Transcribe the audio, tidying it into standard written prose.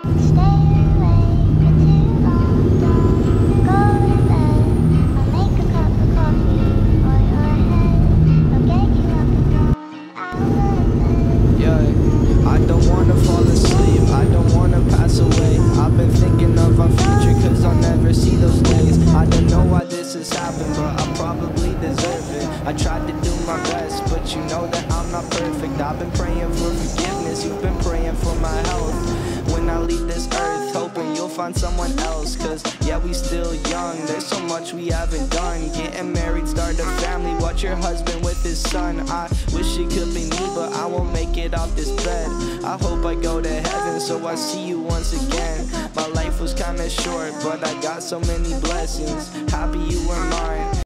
I don't wanna fall asleep, I don't wanna pass away. I've been thinking of our future, cause I'll never see those days. I don't know why this has happened, but I probably deserve it. I tried to do my best, but you know that I'm not perfect. I've been praying for forgiveness, you've been praying for my health. When I leave this earth, hoping you'll find someone else. Cause yeah, we still young, there's so much we haven't done. Getting married, start a family, watch your husband with his son. I wish it could be me, but I won't make it off this bed. I hope I go to heaven, so I see you once again. My life was kinda short, but I got so many blessings. Happy you were mine.